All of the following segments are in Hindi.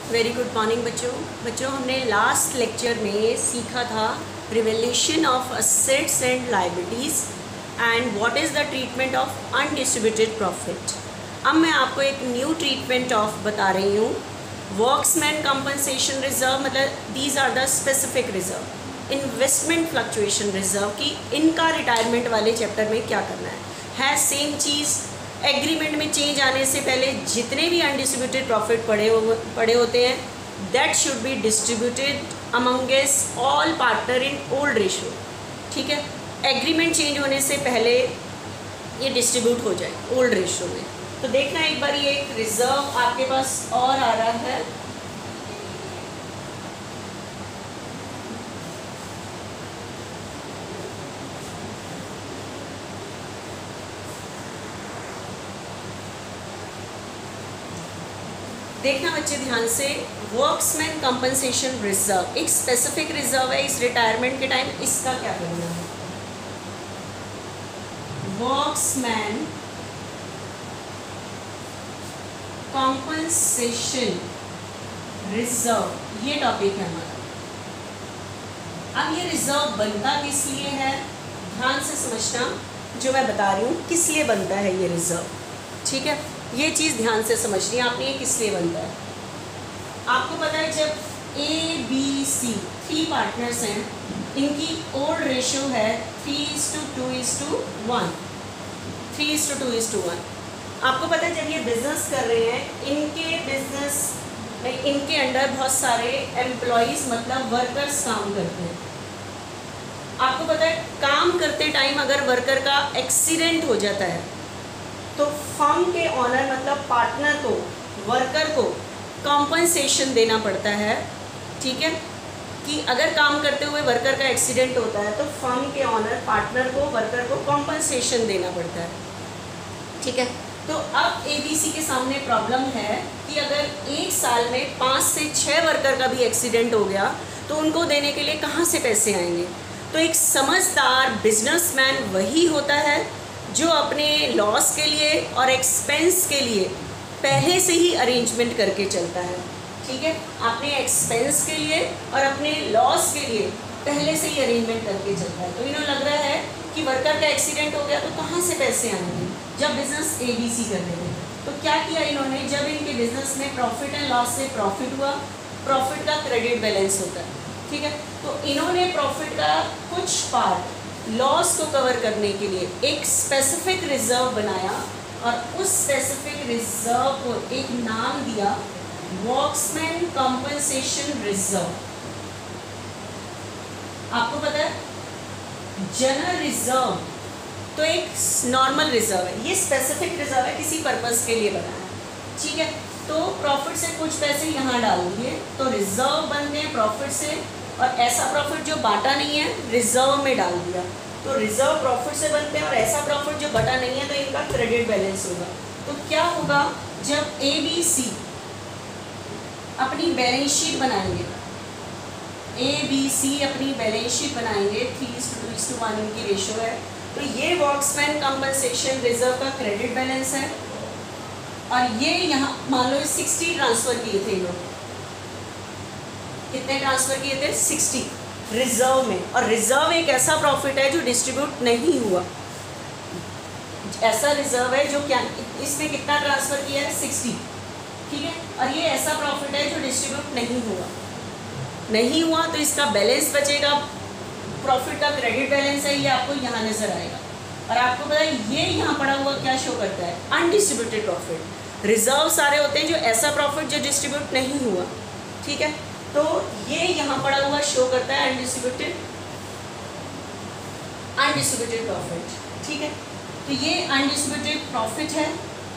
वेरी गुड मॉर्निंग बच्चों हमने लास्ट लेक्चर में सीखा था revaluation of assets and liabilities and what is the treatment of undistributed profit. अब मैं आपको एक न्यू ट्रीटमेंट ऑफ बता रही हूँ। वर्क्समैन कंपनसेशन रिजर्व, मतलब these are the specific reserve. Investment fluctuation reserve की इनका रिटायरमेंट वाले चैप्टर में क्या करना है सेम चीज़। एग्रीमेंट में चेंज आने से पहले जितने भी अनडिस्ट्रीब्यूटेड प्रॉफिट पड़े होते हैं that should be distributed amongst all partner in old ratio. ठीक है, एग्रीमेंट चेंज होने से पहले ये डिस्ट्रीब्यूट हो जाए ओल्ड रेशियो में। तो देखना एक बार, ये एक रिजर्व आपके पास और आ रहा है। देखना बच्चे ध्यान से, वर्क्समैन कंपनसेशन रिजर्व एक स्पेसिफिक रिजर्व है। इस रिटायरमेंट के टाइम इसका क्या करना है? वर्क्समैन कंपनसेशन रिजर्व ये टॉपिक है हमारा। अब ये रिजर्व बनता किस लिए है, ध्यान से समझना जो मैं बता रही हूँ किस लिए बनता है ये रिजर्व। ठीक है, ये चीज़ ध्यान से समझनी है आपने, ये किस लिए बनता है। आपको पता है जब ABC 3 पार्टनर्स हैं, इनकी ओल्ड रेशियो है 3:2:1, 3:2:1। आपको पता है जब ये बिजनेस कर रहे हैं, इनके बिजनेस में इनके अंडर बहुत सारे एम्प्लॉयज़ मतलब वर्कर्स काम करते हैं। आपको पता है काम करते टाइम अगर वर्कर का एक्सीडेंट हो जाता है तो फर्म के ऑनर मतलब पार्टनर को वर्कर को कॉम्पनसेशन देना पड़ता है। ठीक है, कि अगर काम करते हुए वर्कर का एक्सीडेंट होता है तो फर्म के ऑनर पार्टनर को वर्कर को कॉम्पनसेशन देना पड़ता है। ठीक है, तो अब ABC के सामने प्रॉब्लम है कि अगर एक साल में 5 से 6 वर्कर का भी एक्सीडेंट हो गया तो उनको देने के लिए कहाँ से पैसे आएंगे। तो एक समझदार बिजनेसमैन वही होता है जो अपने लॉस के लिए और एक्सपेंस के लिए पहले से ही अरेंजमेंट करके चलता है। ठीक है, अपने एक्सपेंस के लिए और अपने लॉस के लिए पहले से ही अरेंजमेंट करके चलता है। तो इन्हें लग रहा है कि वर्कर का एक्सीडेंट हो गया तो कहाँ से पैसे आएंगे जब बिजनेस ABC कर रहे थे। तो क्या किया इन्होंने, जब इनके बिजनेस में प्रॉफिट एंड लॉस से प्रॉफिट हुआ, प्रॉफिट का क्रेडिट बैलेंस होता है। ठीक है, तो इन्होंने प्रॉफिट का कुछ पार्ट लॉस को कवर करने के लिए एक स्पेसिफिक रिजर्व बनाया और उस स्पेसिफिक रिजर्व को एक नाम दिया वर्क्समैन कंपनसेशन रिजर्व। आपको पता है जनरल रिजर्व तो एक नॉर्मल रिजर्व है, ये स्पेसिफिक रिजर्व है, किसी पर्पस के लिए बना है। ठीक है, तो प्रॉफिट से कुछ पैसे यहाँ डाल दिए तो रिजर्व बनते हैं प्रॉफिट से, और ऐसा प्रॉफिट जो बांटा नहीं है रिजर्व में डाल दिया तो रिजर्व प्रॉफिट से बनते हैं, और ऐसा प्रॉफिट जो बटा नहीं है तो इनका क्रेडिट बैलेंस होगा। तो क्या होगा जब ABC अपनी बैलेंस शीट बनाएंगे, ABC अपनी बैलेंस शीट बनाएंगे, 3:2:1 इनकी रेशियो है, तो ये वर्क्समैन कंपनसेशन रिजर्व का क्रेडिट बैलेंस है। और ये यहाँ मान लो 60 ट्रांसफ़र किए थे लोग, कितने ट्रांसफ़र किए थे 60 रिजर्व में। और रिजर्व एक ऐसा प्रॉफिट है जो डिस्ट्रीब्यूट नहीं हुआ, ऐसा रिजर्व है जो क्या इसमें कितना ट्रांसफ़र किया है 60। ठीक है, और ये ऐसा प्रॉफिट है जो डिस्ट्रीब्यूट नहीं हुआ तो इसका बैलेंस बचेगा, प्रॉफिट का क्रेडिट बैलेंस है, ये आपको यहाँ नज़र आएगा। और आपको पता है ये यहाँ पड़ा हुआ क्या शो करता है, अनडिस्ट्रीब्यूटेड प्रॉफिट। रिजर्व सारे होते हैं जो ऐसा प्रॉफिट जो डिस्ट्रीब्यूट नहीं हुआ। ठीक है, तो ये यहाँ पड़ा हुआ शो करता है अनडिस्ट्रीब्यूटेड प्रॉफिट। ठीक है, तो ये अनडिस्ट्रीब्यूटेड प्रॉफिट है,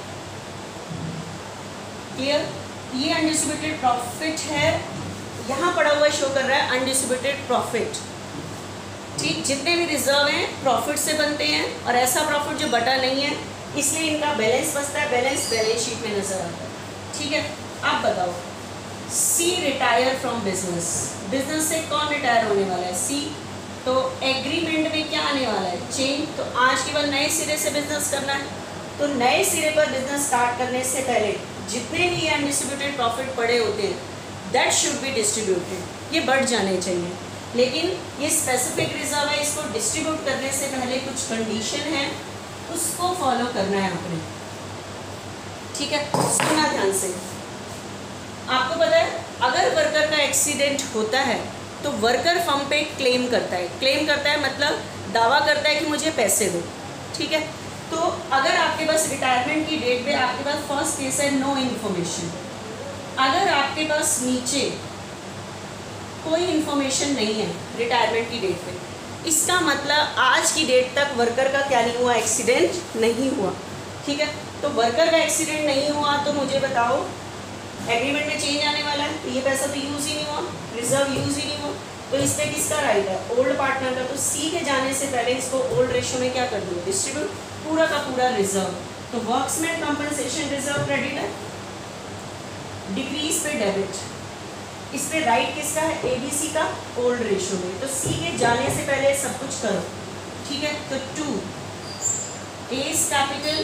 क्लियर। ये अनडिस्ट्रीब्यूटेड प्रॉफिट है, यहाँ पड़ा हुआ शो कर रहा है अनडिस्ट्रीब्यूटेड प्रॉफिट। ठीक, जितने भी रिजर्व हैं प्रॉफिट से बनते हैं और ऐसा प्रॉफिट जो बटा नहीं है इसलिए इनका बैलेंस बचता है, बैलेंस शीट में नजर आता है। ठीक है, आप बताओ C retire from business, business से कौन रिटायर होने वाला है C। तो एग्रीमेंट में क्या आने वाला है चेंज, तो आज के बाद नए सिरे से बिजनेस करना है। तो नए सिरे पर बिजनेस स्टार्ट करने से पहले जितने भी अनडिस्ट्रीब्यूटेड प्रॉफिट पड़े होते हैं दैट शुड बी डिस्ट्रीब्यूटेड, ये बढ़ जाने चाहिए। लेकिन ये स्पेसिफिक रिजर्व है, इसको डिस्ट्रीब्यूट करने से पहले कुछ कंडीशन है, उसको फॉलो करना है आपने, ठीक है। सुनना ध्यान से। आपको पता है अगर वर्कर का एक्सीडेंट होता है तो वर्कर फर्म पे क्लेम करता है। क्लेम करता है मतलब दावा करता है कि मुझे पैसे दो, ठीक है। तो अगर आपके पास रिटायरमेंट की डेट पे आपके पास फर्स्ट केस है नो इन्फॉर्मेशन, अगर आपके पास नीचे कोई इन्फॉर्मेशन नहीं है रिटायरमेंट की डेट पे, इसका मतलब आज की डेट तक वर्कर का क्या नहीं हुआ, एक्सीडेंट नहीं हुआ, ठीक है। तो वर्कर का एक्सीडेंट नहीं हुआ तो मुझे बताओ एग्रीमेंट में चेंज आने वाला है, तो ये पैसा तो यूज़ ही नहीं हुआ, रिजर्व यूज़ ही नहीं हुआ, तो इस पर किसका राइट है, ओल्ड पार्टनर का। तो सी के जाने से पहले इसको ओल्ड रेशो में क्या कर दूँगा, डिस्ट्रीब्यूट पूरा का पूरा रिजर्व। तो वर्क्समैन कंपनसेशन रिजर्व क्रेडिट है, डिक्रीज पे डेबिट, इस पे राइट किसका है, एबीसी का, ओल्ड रेशो में। तो सी के जाने से पहले सब कुछ करो, ठीक है। तो 2 एस कैपिटल,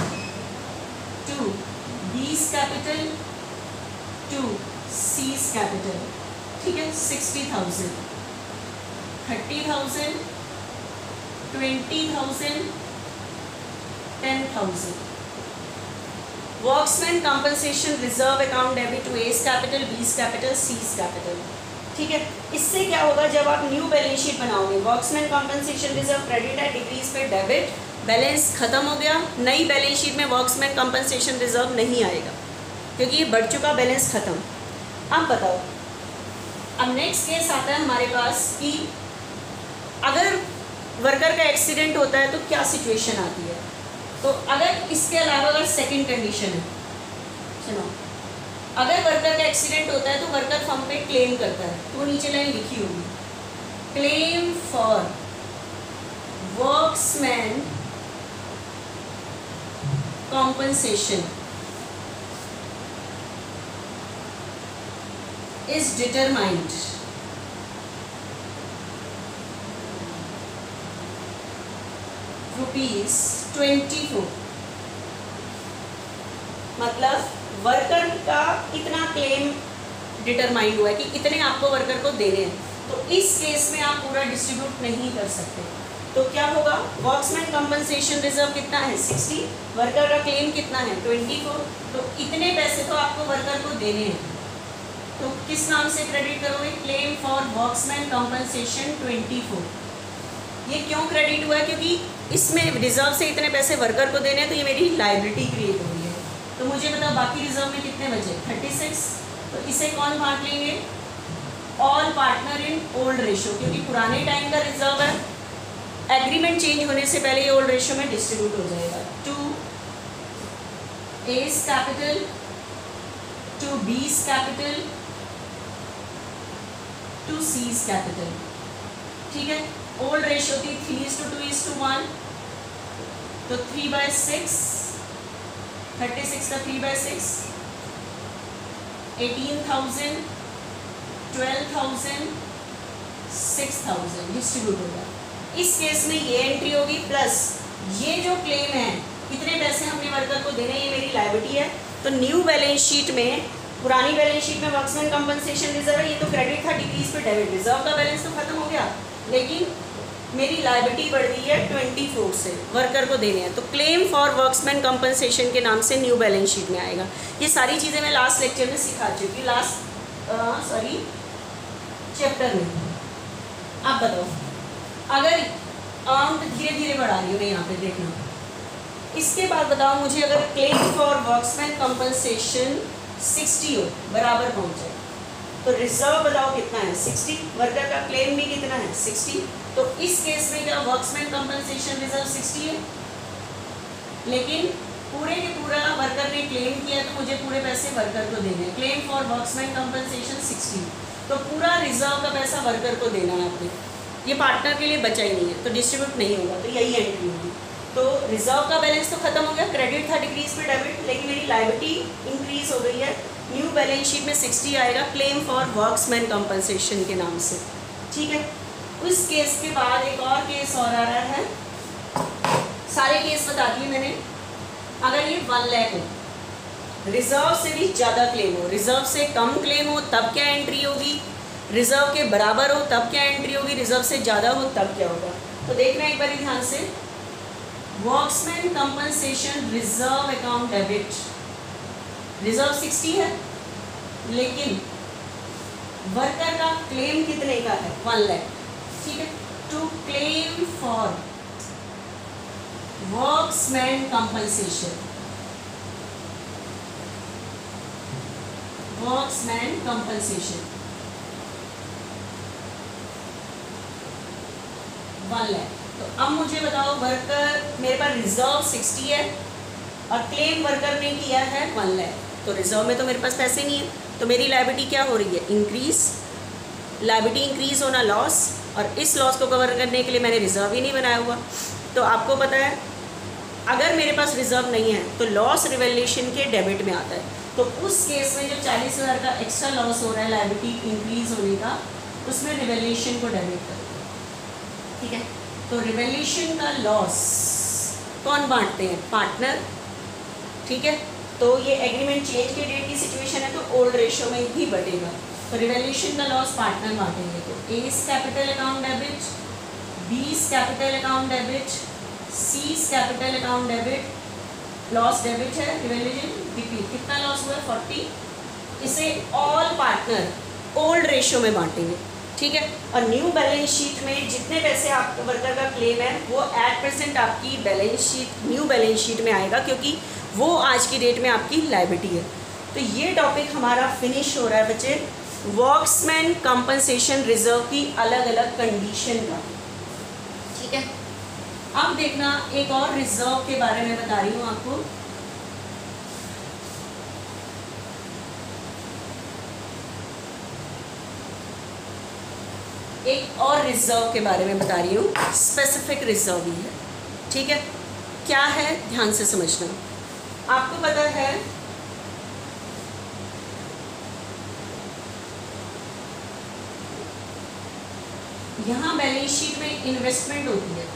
2 बीस कैपिटल, 2 सीज कैपिटल, ठीक है। 60,000, 30,000, 20,000, 10,000। Workmen compensation reserve account debit to A's capital, B's capital, C's capital, ठीक है। इससे क्या होगा, जब आप न्यू बैलेंस शीट बनाओगे, वर्क्समैन कंपनसेशन रिजर्व क्रेडिट है, डिक्रीज पे डेबिट, बैलेंस खत्म हो गया, नई बैलेंस शीट में वर्क्समैन कंपनसेशन रिजर्व नहीं आएगा क्योंकि ये बढ़ चुका, बैलेंस खत्म। अब बताओ, अब नेक्स्ट केस आता है हमारे पास कि अगर वर्कर का एक्सीडेंट होता है तो क्या सिचुएशन आती है। तो अगर इसके अलावा अगर सेकंड कंडीशन है, सुनो, अगर वर्कर का एक्सीडेंट होता है तो वर्कर फर्म पे क्लेम करता है, तो वो नीचे लाइन लिखी होगी, claim for workmen compensation is determined ₹24। मतलब वर्कर का इतना क्लेम डिटरमाइंड हुआ है कि इतने आपको वर्कर को देने हैं, तो इस केस में आप पूरा डिस्ट्रीब्यूट नहीं कर सकते। तो क्या होगा, वर्क्समैन कंपनसेशन रिजर्व कितना है 60, वर्कर का क्लेम कितना है 24, तो इतने पैसे तो आपको वर्कर को देने हैं, तो किस नाम से क्रेडिट करोगे, क्लेम फॉर वर्क्समैन कंपनसेशन 24। ये क्यों क्रेडिट हुआ है, क्योंकि इसमें रिजर्व से इतने पैसे वर्कर को देने हैं, तो ये मेरी लायबिलिटी क्रिएट हो रही है। तो मुझे बताओ बाकी रिजर्व में कितने बचे, 36, तो इसे कौन बांट लेंगे, all partner in old ratio, क्योंकि पुराने टाइम का रिजर्व है, एग्रीमेंट चेंज होने से पहले ये ओल्ड रेशो में डिस्ट्रीब्यूट हो जाएगा। 2 एस कैपिटल, 2 बीस कैपिटल, 2 सीज कैपिटल, ठीक है। ओल्ड रेशो थी 3:2:1, तो 3/6, 36 का 3/6, 18,000, 12,000, 6,000 डिस्ट्रीब्यूट होगा। इस केस में ये एंट्री होगी, प्लस ये जो क्लेम है कितने पैसे हमने वर्कर को देने, ये मेरी लायबिलिटी है। तो न्यू बैलेंस शीट में, पुरानी बैलेंस शीट में वर्क्समैन कंपनसेशन रिजर्व है, ये तो क्रेडिट था, डिक्रीज पे डेबिट, रिजर्व का बैलेंस तो खत्म हो गया, लेकिन मेरी लायबिलिटी बढ़ गई है 24 से, वर्कर को देने हैं, तो क्लेम फॉर वर्क्समैन कंपनसेशन के नाम से न्यू बैलेंस शीट में आएगा। ये सारी चीज़ें मैं लास्ट लेक्चर में सिखा चुकी हूँ, चैप्टर में। आप बताओ, अगर अमाउंट धीरे धीरे बढ़ा रही हो मैं यहाँ पे देखना, इसके बाद बताओ मुझे, अगर क्लेम फॉर वर्क्समैन कंपनसेशन 60 हो, बराबर पहुँच जाए, तो रिजर्व बताओ कितना है 60, वर्कर का क्लेम भी कितना है 60, तो इस केस में क्या वर्क्समैन कंपनसेशन रिजर्व 60 है, लेकिन पूरे के पूरा वर्कर ने क्लेम किया तो मुझे पूरे पैसे वर्कर को देने हैं। क्लेम फॉर वर्क्समैन कंपनसेशन 60, तो पूरा रिजर्व का पैसा वर्कर को देना है आपने, ये पार्टनर के लिए बचा ही नहीं है, तो डिस्ट्रीब्यूट नहीं होगा, तो यही एंट्री होगी। तो रिजर्व का बैलेंस तो खत्म हो गया, क्रेडिट था, डिक्रीज पे डेबिट, लेकिन मेरी लायबिलिटी इंक्रीज हो गई है, न्यू बैलेंस शीट में 60 आएगा, क्लेम फॉर वर्क्समैन कंपनसेशन के नाम से, ठीक है। उस केस के बाद एक और केस और आ रहा है, सारे केस बता दिए मैंने। अगर ये 1 लाख हो, रिजर्व से भी ज़्यादा क्लेम हो, रिजर्व से कम क्लेम हो तब क्या एंट्री होगी, रिजर्व के बराबर हो तब क्या एंट्री होगी, रिजर्व से ज़्यादा हो तब क्या होगा। तो देखना एक बार ध्यान से, workmen compensation reserve account debit, reserve 60 है लेकिन वर्कर का क्लेम कितने का है, 1 लाख, ठीक है। To claim for workmen's compensation, workmen's compensation 1 lakh. तो अब मुझे बताओ, वर्कर मेरे पास रिजर्व 60 है और क्लेम वर्कर ने किया है 1 लाख, तो रिजर्व में तो मेरे पास पैसे नहीं है, तो मेरी लायबिलिटी क्या हो रही है, इंक्रीज, लायबिलिटी इंक्रीज होना लॉस, और इस लॉस को कवर करने के लिए मैंने रिजर्व ही नहीं बनाया हुआ। तो आपको पता है अगर मेरे पास रिजर्व नहीं है तो लॉस रिवैल्यूएशन के डेबिट में आता है, तो उस केस में जो 40,000 का एक्स्ट्रा लॉस हो रहा है लायबिलिटी इंक्रीज होने का, उसमें रिवैल्यूएशन को डेबिट करो, ठीक है। तो रिवैल्यूएशन का लॉस कौन बांटते हैं, पार्टनर, ठीक है। तो ये एग्रीमेंट चेंज के डेट की सिचुएशन है तो ओल्ड रेशियो में ही बटेगा, तो रिवैल्यूएशन का लॉस पार्टनर बांटेंगे। तो A's capital account debit, B's capital account debit, C's capital account debit, loss debit है, रिवैल्यूएशन डिक्रीज, कितना लॉस हुआ है 40, इसे ऑल पार्टनर ओल्ड रेशियो में बांटेंगे, ठीक है। और न्यू बैलेंस शीट में जितने पैसे आपका वर्कर का क्लेम है वो एट प्रेजेंट आपकी balance sheet, new balance sheet में आएगा, क्योंकि वो आज की डेट में आपकी लायबिलिटी है। तो ये टॉपिक हमारा फिनिश हो रहा है बच्चे, वर्क्समैन कंपनसेशन रिजर्व की अलग अलग कंडीशन का, ठीक है। अब देखना एक और रिजर्व के बारे में बता रही हूँ आपको, एक और रिजर्व के बारे में बता रही हूँ, स्पेसिफिक रिजर्व भी है, ठीक है। क्या है ध्यान से समझना। आपको पता है यहाँ बैलेंस शीट में इन्वेस्टमेंट होती है,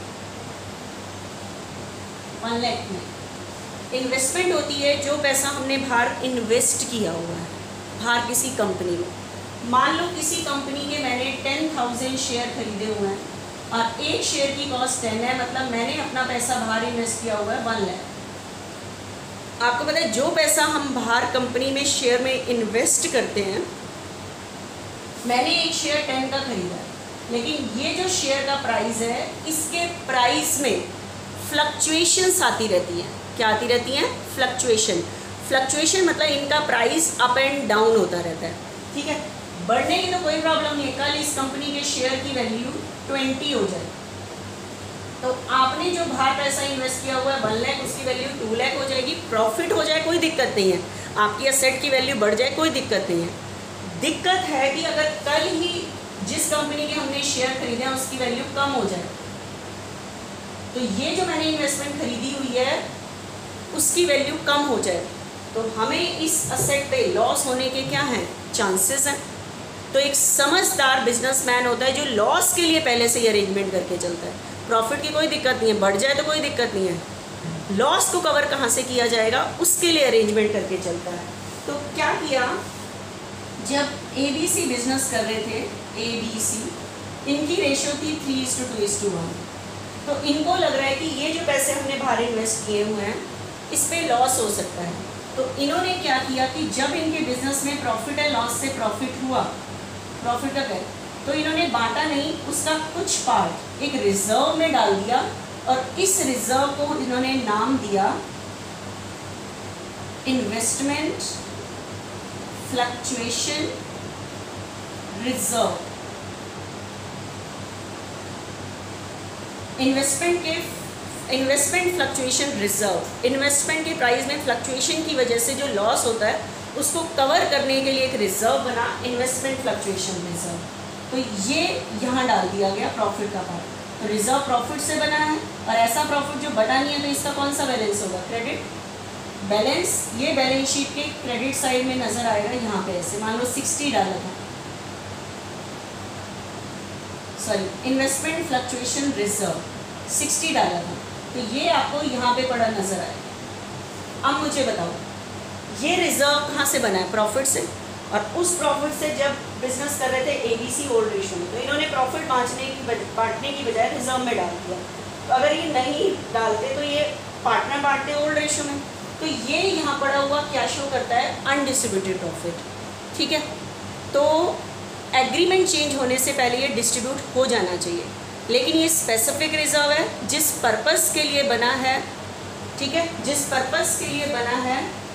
1 लाख में इन्वेस्टमेंट होती है, जो पैसा हमने बाहर इन्वेस्ट किया हुआ है बाहर किसी कंपनी में। मान लो किसी कंपनी के मैंने 10,000 शेयर खरीदे हुए हैं और एक शेयर की कॉस्ट 10 है, मतलब मैंने अपना पैसा बाहर इन्वेस्ट किया हुआ है 1 लाख। आपको पता है जो पैसा हम बाहर कंपनी में शेयर में इन्वेस्ट करते हैं, मैंने एक शेयर 10 का खरीदा है, लेकिन ये जो शेयर का प्राइस है इसके प्राइस में फ्लक्चुएशंस आती रहती हैं। क्या आती रहती हैं, फ्लक्चुएशन। फ्लक्चुएशन मतलब इनका प्राइस अप एंड डाउन होता रहता है, ठीक है। बढ़ने की तो कोई प्रॉब्लम नहीं है, कल इस कंपनी के शेयर की वैल्यू 20 हो जाए तो आपने जो बाहर पैसा इन्वेस्ट किया हुआ है 1 लाख, उसकी वैल्यू 2 लाख हो जाएगी, प्रॉफिट हो जाए कोई दिक्कत नहीं है, आपकी एसेट की वैल्यू बढ़ जाए कोई दिक्कत नहीं है। दिक्कत है कि अगर कल ही जिस कंपनी के हमने शेयर खरीदे हैं उसकी वैल्यू कम हो जाए, तो ये जो मैंने इन्वेस्टमेंट खरीदी हुई है उसकी वैल्यू कम हो जाए, तो हमें इस असेट पे लॉस होने के क्या हैं, चांसेस हैं। तो एक समझदार बिजनेसमैन होता है जो लॉस के लिए पहले से ही अरेंजमेंट करके चलता है। प्रॉफिट की कोई दिक्कत नहीं है, बढ़ जाए तो कोई दिक्कत नहीं है, लॉस को कवर कहाँ से किया जाएगा उसके लिए अरेंजमेंट करके चलता है। तो क्या किया, जब ABC बिजनेस कर रहे थे, ABC इनकी रेशियो थी 3:2:1, तो इनको लग रहा है कि ये जो पैसे हमने बाहर इन्वेस्ट किए हुए हैं इस पर लॉस हो सकता है, तो इन्होंने क्या किया कि जब इनके बिजनेस में प्रॉफिट है, लॉस से प्रॉफिट हुआ, प्रॉफिट का है, तो इन्होंने बांटा नहीं, उसका कुछ पार्ट एक रिजर्व में डाल दिया और इस रिजर्व को इन्होंने नाम दिया investment fluctuation reserve. Investment fluctuation reserve, investment के प्राइस में फ्लक्चुएशन की वजह से जो लॉस होता है उसको कवर करने के लिए एक रिजर्व बना, इन्वेस्टमेंट फ्लक्चुएशन रिजर्व। तो ये यहाँ डाल दिया गया प्रॉफिट का पार्ट, तो रिजर्व प्रॉफिट से बना है और ऐसा प्रॉफिट जो बटा नहीं है तो इसका कौन सा बैलेंस होगा, क्रेडिट बैलेंस। ये बैलेंस शीट के क्रेडिट साइड में नजर आएगा, यहाँ पे ऐसे मान लो 60 डाला था, सॉरी इन्वेस्टमेंट फ्लक्चुएशन रिजर्व 60 डाला था, तो ये आपको यहाँ पे पड़ा नजर आएगा। अब मुझे बताओ ये रिजर्व कहाँ से बना है? प्रॉफिट से। और उस प्रॉफिट से जब बिजनेस कर रहे थे ABC ओल्ड रेशो में, तो इन्होंने प्रॉफिट बांटने की बजाय रिजर्व में डाल दिया। तो अगर ये नहीं डालते तो ये पार्टनर बांटते ओल्ड रेशो में, तो ये यहाँ पड़ा हुआ क्या शो करता है? Undistributed profit. ठीक है, तो एग्रीमेंट चेंज होने से पहले ये डिस्ट्रीब्यूट हो जाना चाहिए, लेकिन ये स्पेसिफिक रिजर्व है जिस पर्पस के लिए बना है। ठीक है, जिस पर्पस के लिए बना है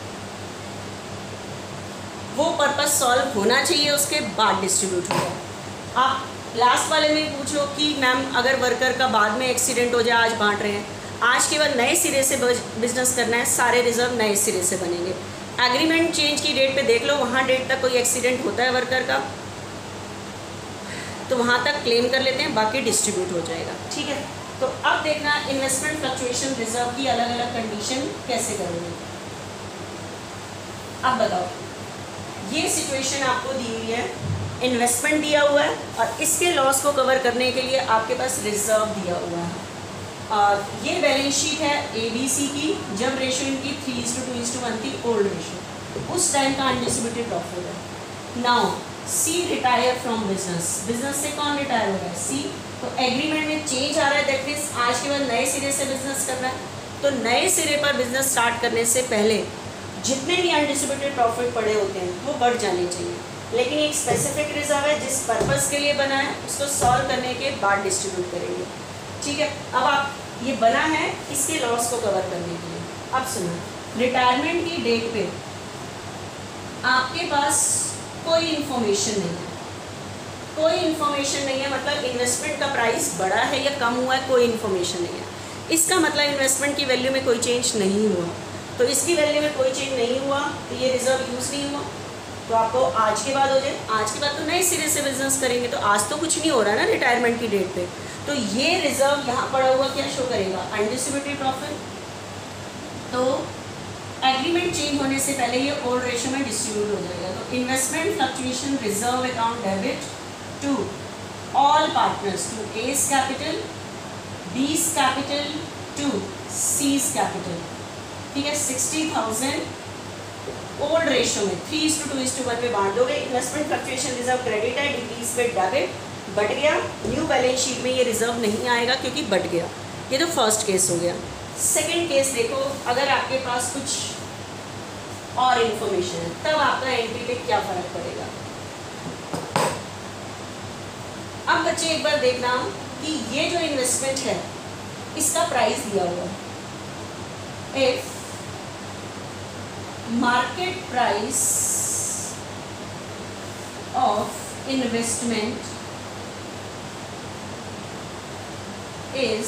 वो पर्पस सॉल्व होना चाहिए, उसके बाद डिस्ट्रीब्यूट होगा। आप लास्ट वाले में पूछो कि मैम अगर वर्कर का बाद में एक्सीडेंट हो जाए, आज बांट रहे हैं, आज के बाद नए सिरे से बिजनेस करना है, सारे रिजर्व नए सिरे से बनेंगे। एग्रीमेंट चेंज की डेट पे देख लो, वहाँ डेट तक कोई एक्सीडेंट होता है वर्कर का तो वहाँ तक क्लेम कर लेते हैं, बाकी डिस्ट्रीब्यूट हो जाएगा। ठीक है, तो अब देखना इन्वेस्टमेंट फ्लक्चुएशन रिजर्व की अलग अलग कंडीशन कैसे करोगे। अब बताओ, ये सिचुएशन आपको दी हुई है, इन्वेस्टमेंट दिया हुआ है और इसके लॉस को कवर करने के लिए आपके पास रिजर्व दिया हुआ है। और ये बैलेंस शीट है ABC की, जब रेशो इनकी 3:2:1 थी ओल्ड रेशो, उस टाइम का अनडिस्ट्रीब्यूटेड प्रॉफिट है। Now C retire from business से कौन रिटायर हो रहा है? C। तो एग्रीमेंट में चेंज आ रहा है, दैट मीन्स आज के बाद नए सिरे से बिजनेस करना है। तो नए सिरे पर बिजनेस स्टार्ट करने से पहले जितने भी अनडिस्ट्रीब्यूटेड प्रॉफिट पड़े होते हैं वो बढ़ जाने चाहिए, लेकिन एक स्पेसिफिक रिजर्व है जिस पर्पस के लिए बना है, उसको सॉल्व करने के बाद डिस्ट्रीब्यूट करेंगे। ठीक है, अब आप ये बना है इसके लॉस को कवर करने के लिए। अब सुनो, रिटायरमेंट की डेट पे आपके पास कोई इन्फॉर्मेशन नहीं है, कोई इन्फॉर्मेशन नहीं है, मतलब इन्वेस्टमेंट का प्राइस बढ़ा है या कम हुआ है, कोई इन्फॉर्मेशन नहीं है। इसका मतलब इन्वेस्टमेंट की वैल्यू में कोई चेंज नहीं हुआ, तो इसकी वैल्यू में कोई चेंज नहीं हुआ तो ये रिजर्व यूज़ नहीं हुआ। तो आपको आज के बाद हो जाए, आज के बाद तो नए सिरे से बिजनेस करेंगे, तो आज तो कुछ नहीं हो रहा ना रिटायरमेंट की डेट पे, तो ये रिजर्व यहाँ पड़ा हुआ क्या शो करेगा? Undistributed profit. तो एग्रीमेंट चेंज होने से पहले ये ओल्ड रेशो में डिस्ट्रीब्यूट हो जाएगा। तो investment fluctuation reserve account debit to all partners, to A's capital, B's capital, to C's capital. ठीक है, 60,000 ओल्ड रेशो में 3:2:1 में बांट दोगे। इन्वेस्टमेंट फ्लक्चुएशन रिजर्व क्रेडिट है, डिक्रीज पे डेबिट, बढ़ गया। न्यू बैलेंस शीट में ये रिजर्व नहीं आएगा क्योंकि बढ़ गया। ये तो फर्स्ट केस हो गया। सेकंड केस देखो, अगर आपके पास कुछ और इन्फॉर्मेशन है तब आपका एंट्री पे क्या फर्क पड़ेगा। अब बच्चे एक बार देखना कि ये जो इन्वेस्टमेंट है इसका प्राइस दिया हुआ है। If market price of investment is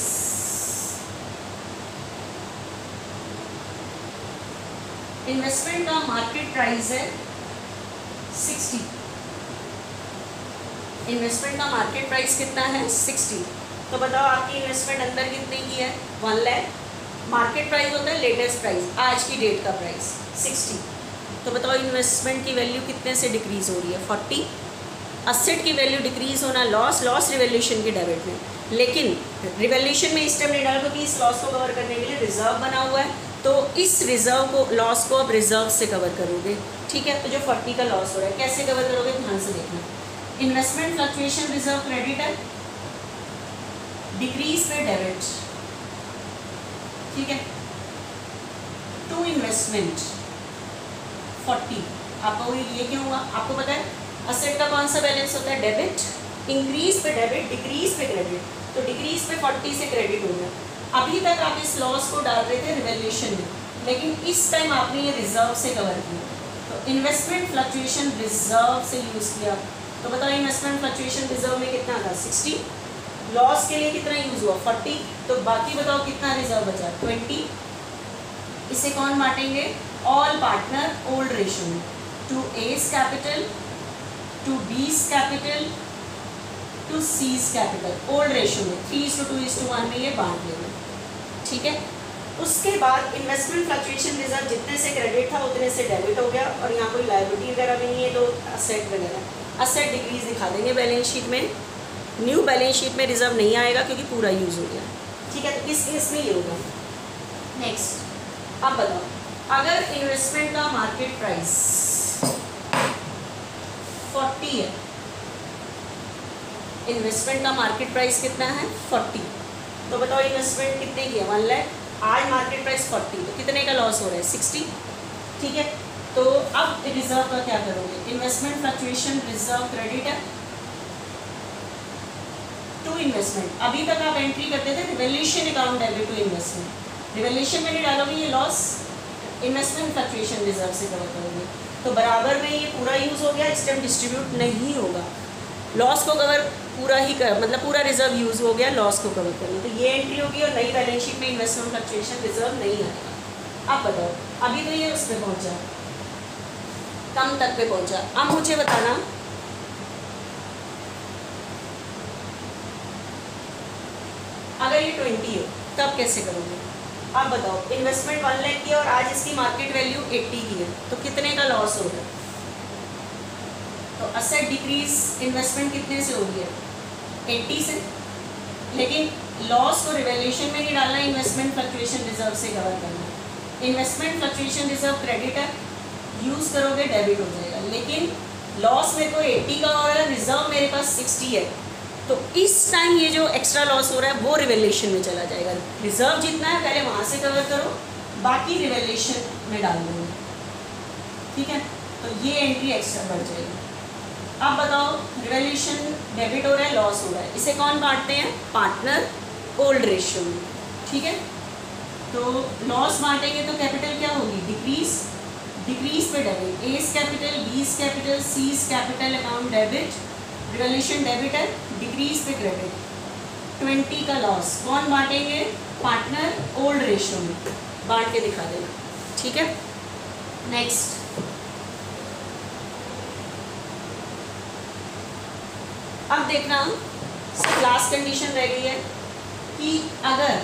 investment का मार्केट प्राइस है 60। इन्वेस्टमेंट का मार्केट प्राइस कितना है? 60। तो बताओ आपकी इन्वेस्टमेंट अंदर कितने की है? 1 लाख। मार्केट प्राइस होता है लेटेस्ट प्राइस, आज की डेट का प्राइस 60। तो बताओ इन्वेस्टमेंट की वैल्यू कितने से डिक्रीज हो रही है? 40। असेट की वैल्यू डिक्रीज होना, लॉस रिवैल्यूएशन के डेबिट में, लेकिन रिवैल्यूएशन में इस टाइम नहीं डाला क्योंकि इस लॉस को कवर करने के लिए रिजर्व बना हुआ है। तो इस रिजर्व को, लॉस को अब रिजर्व से कवर करोगे। ठीक है, तो जो 40 का लॉस हो रहा है कैसे कवर करोगे? ध्यान से देखना। इन्वेस्टमेंट फ्लक्चुएशन रिजर्व क्रेडिट है, डिक्रीज पे डेबिट। ठीक है, टू इन्वेस्टमेंट 40। आपको ये क्यों हुआ? आपको पता है असेट का कौन सा बैलेंस होता है? डेबिट। इंक्रीज पे डेबिट, डिक्रीज पे क्रेडिट, तो डिक्रीज पे 40 से क्रेडिट हो गया। अभी तक आप इस लॉस को डाल रहे थे रिवैल्यूएशन में, लेकिन इस टाइम आपने ये रिजर्व से कवर किया। तो इन्वेस्टमेंट फ्लक्चुएशन रिजर्व से यूज़ किया। तो बताओ इन्वेस्टमेंट फ्लक्चुएशन रिजर्व में कितना था? 60। लॉस के लिए कितना यूज़ हुआ? 40। तो बाकी बताओ कितना रिजर्व बचा? 20। इसे कौन बांटेंगे? ऑल पार्टनर ओल्ड रेशो में, to A's capital, to B's capital, to C's capital, old ratio में 3:2:1 में ये बांट लेंगे। ठीक है, उसके बाद इन्वेस्टमेंट फ्लक्चुएशन रिजर्व जितने से क्रेडिट था उतने से डेबिट हो गया, और यहाँ कोई लायबिलिटी वगैरह भी नहीं है, तो असेट वगैरह, असेट डिक्रीज दिखा देंगे बैलेंस शीट में। न्यू बैलेंस शीट में रिजर्व नहीं आएगा क्योंकि पूरा यूज़ हो गया। ठीक है, तो इस केस में ये होगा। नेक्स्ट, अब बताओ अगर इन्वेस्टमेंट का मार्केट प्राइस 40 है, इन्वेस्टमेंट का मार्केट प्राइस कितना है 40, तो बताओ इन्वेस्टमेंट कितने की है 1 लाख, आज मार्केट प्राइस 40, तो कितने का लॉस हो रहा है 60, ठीक है। तो अब रिजर्व का क्या करोगे, इन्वेस्टमेंट फ्लक्चुएशन रिजर्व क्रेडिट है टू इन्वेस्टमेंट। अभी तक आप एंट्री करते थे revaluation account debit to investment, revaluation में नहीं डालोगे ये लॉस, इन्वेस्टमेंट फ्लक्चुएशन रिजर्व से कवर करोगे, तो बराबर में ये पूरा यूज हो गया, इस टाइम डिस्ट्रीब्यूट नहीं होगा, लॉस को कवर पूरा ही कर, मतलब पूरा रिजर्व यूज हो गया लॉस को कवर करने, तो ये एंट्री होगी और नई बैलेंस शीट में इन्वेस्टमेंट फ्लक्चुएशन रिजर्व नहीं आएगा। आप बताओ, अभी तो ये उस पर पहुंचा, कम तक पे पहुंचा, अब मुझे बताना अगर ये 20 हो तब कैसे करोगे। आप बताओ, इन्वेस्टमेंट 1 लाख की और आज इसकी मार्केट वैल्यू 80 की है, तो कितने का लॉस होगा, तो असेट डिक्रीज इन्वेस्टमेंट कितने से हो गई है 80 से, लेकिन लॉस को रिवैल्यूएशन में नहीं डालना, इन्वेस्टमेंट फ्लक्चुएशन रिजर्व से कवर करना, इन्वेस्टमेंट फ्लक्चुएशन रिजर्व क्रेडिट है, यूज करोगे डेबिट हो जाएगा, लेकिन लॉस मेरे को 80 का हो रहा है, रिजर्व मेरे पास 60 है, तो इस टाइम ये जो एक्स्ट्रा लॉस हो रहा है वो रिवैल्यूएशन में चला जाएगा, रिजर्व जितना है पहले वहाँ से कवर करो, बाकी रिवैल्यूएशन में डाल दूँगी, ठीक है, तो ये एंट्री एक्स्ट्रा बढ़ जाएगी। अब बताओ, रिवैल्यूएशन डेबिट हो रहा है, लॉस हो रहा है, इसे कौन बांटते हैं, पार्टनर ओल्ड रेशियो में, ठीक है, तो लॉस बांटेंगे तो कैपिटल क्या होगी डिक्रीज, डिक्रीज पे debit, A's capital B's capital C's capital account debit, revaluation debit है, डिक्रीज पे क्रेडिट, 20 का लॉस कौन बांटेंगे, पार्टनर ओल्ड रेशियो में, बांट के दिखा देना, ठीक है। नेक्स्ट, अब देखना लास्ट कंडीशन रह गई है कि अगर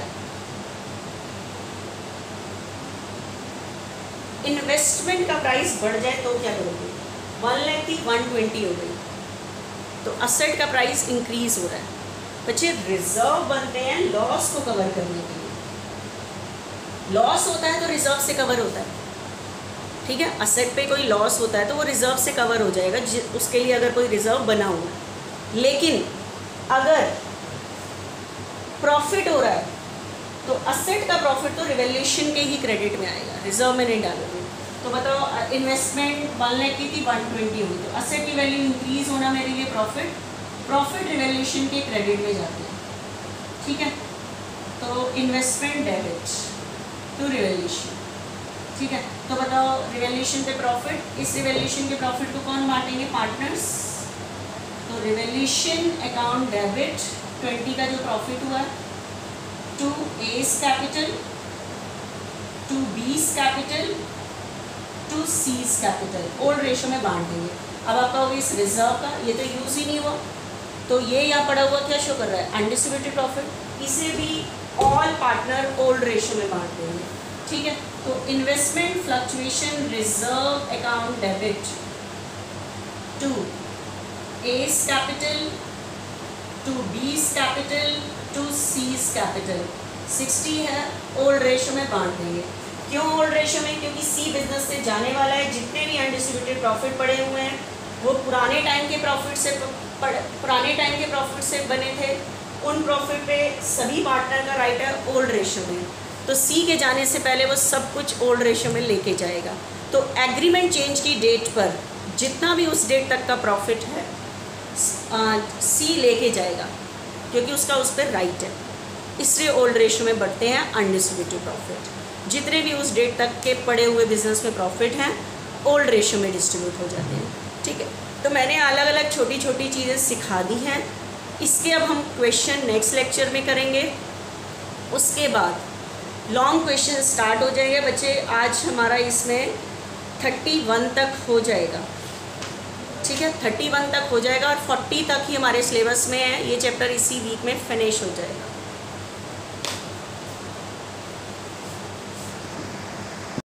इन्वेस्टमेंट का प्राइस बढ़ जाए तो क्या करोगे, 1 लाख थी 120 हो गई, तो असेट का प्राइस इंक्रीज हो रहा है, बच्चे रिजर्व बनते हैं लॉस को कवर करने के लिए, लॉस होता है तो रिजर्व से कवर होता है, ठीक है, असेट पे कोई लॉस होता है तो वो रिजर्व से कवर हो जाएगा, उसके लिए अगर कोई रिजर्व बना हुआ है, लेकिन अगर प्रॉफिट हो रहा है तो असेट का प्रॉफिट तो रिवैल्यूएशन के ही क्रेडिट में आएगा, रिजर्व में नहीं डालोगे, तो बताओ इन्वेस्टमेंट 1 लाख की थी 120 हुई, तो असेट की वैल्यू इंक्रीज होना मेरे लिए प्रॉफिट, प्रॉफिट रिवैल्यूएशन के क्रेडिट में जाते हैं, ठीक है, तो इन्वेस्टमेंट डेबिट टू रिवैल्यूएशन, ठीक है, तो बताओ रिवैल्यूएशन पे प्रॉफिट, इस रिवैल्यूएशन के प्रॉफिट को कौन बांटेंगे, पार्टनर्स, तो रिवैल्यूएशन अकाउंट डेबिट 20 का जो प्रॉफिट हुआ to A's capital to B's capital to C's capital, old ratio में बांट देंगे। अब आप कहोगे इस रिजर्व का ये तो यूज़ ही नहीं हुआ, तो ये यहाँ पड़ा हुआ क्या शो कर रहा है, अनडिस्ट्रीब्यूटेड प्रॉफिट, इसे भी ऑल पार्टनर ओल्ड रेशो में बांट देंगे, ठीक है, तो investment fluctuation reserve account debit to A's capital to B's capital to C's capital, 60 है, ओल्ड रेशो में बांट देंगे। क्यों ओल्ड रेशो में, क्योंकि सी बिजनेस से जाने वाला है, जितने भी अनडिस्ट्रीब्यूटेड प्रॉफिट पड़े हुए हैं वो पुराने टाइम के प्रॉफिट से बने थे, उन प्रॉफिट पे सभी पार्टनर का राइट है ओल्ड रेशो में, तो सी के जाने से पहले वो सब कुछ ओल्ड रेशो में लेके जाएगा, तो एग्रीमेंट चेंज की डेट पर जितना भी उस डेट तक का प्रॉफिट है सी लेके जाएगा, क्योंकि उसका उस पर राइट है, इसलिए ओल्ड रेशो में बढ़ते हैं अनडिस्ट्रीब्यूटेड प्रॉफिट, जितने भी उस डेट तक के पड़े हुए बिजनेस में प्रॉफिट हैं ओल्ड रेशो में डिस्ट्रीब्यूट हो जाते हैं, ठीक है। तो मैंने अलग अलग छोटी छोटी चीज़ें सिखा दी हैं, इसके अब हम क्वेश्चन नेक्स्ट लेक्चर में करेंगे, उसके बाद लॉन्ग क्वेश्चन स्टार्ट हो जाएंगे बच्चे। आज हमारा इसमें 31 तक हो जाएगा, ठीक है, 31 तक हो जाएगा और 40 तक ही हमारे सिलेबस में है, ये चैप्टर इसी वीक में फिनिश हो जाएगा।